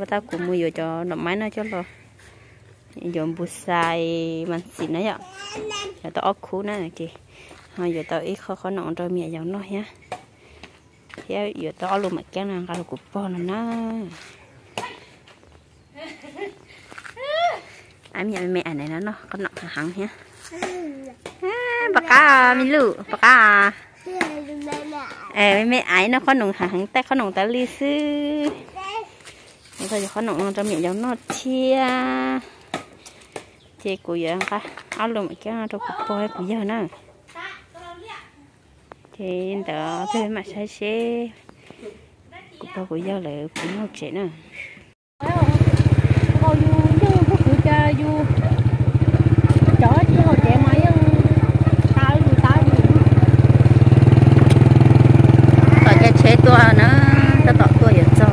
mà tao cũng mua cho đậu máy nó cho lo dùng bút xài mình xịn đấy ạ giờ tao ốp khú này chị hồi giờ tao ít khó nọn rồi mẹ giống nó nhá thế giờ tao luôn mà cái nào cái của po nó anh nhà mẹ này nó có nọn hẳn nhá bạc cá mình lử bạc cá mẹ ấy nó có nồng hẳn tay có nồng ta ly sư bây giờ có nồng cho mẹ giống nó chia của giờ cả áo lùm cái nó cho cục bò của giờ nữa thì đỡ thêm mà xe cục bò của giờ lại cũng một chuyện nữa chế tua nó ta tọt tua giờ cho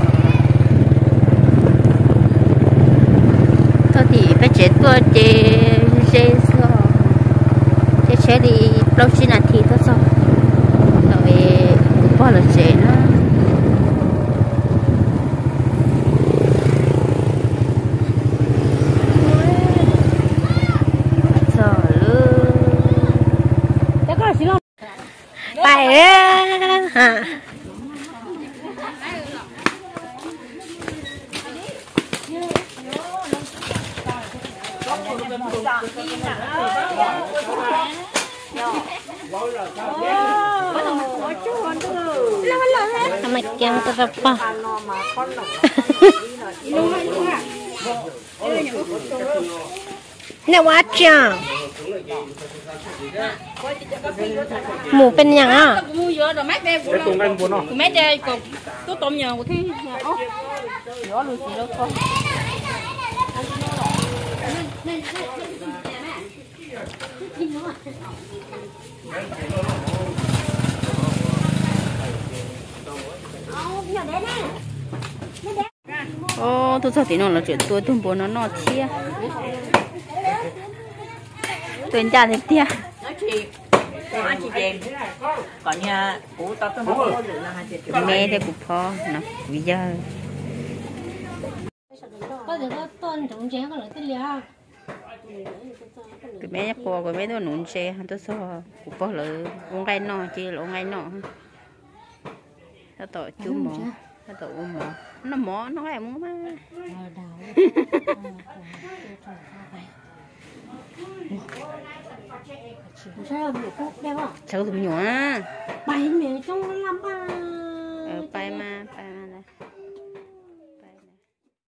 thôi thì phải chế tua chế đi lâu chi là thì thôi sao rồi bao là chế nó bài á mày chăng tao gặp pa nè quá chăng mù bên nhà à mua vừa rồi mát đây mát đây còn tôi tôm nhờ một cái nhỏ luôn gì đâu con ô tôi sao thì nó là chuyện tôi bố nó chia tôi cha thì tia anh chị về còn nhà của tao tôi không có mẹ thì cũng khó nè bây giờ có thể có tôn trọng trẻ có lợi tích liệu cái mẹ nhắc qua cái mẹ tôi nụn xe tôi sao cũng có lợi con gai nọ chia lỗ gai nọ tao tội chú mỏ tao tội mỏ nó mỏ nó lại muốn mà sao bị cúc đeo à sao tụi nhỏ bay mẹ trong lắm à bay mà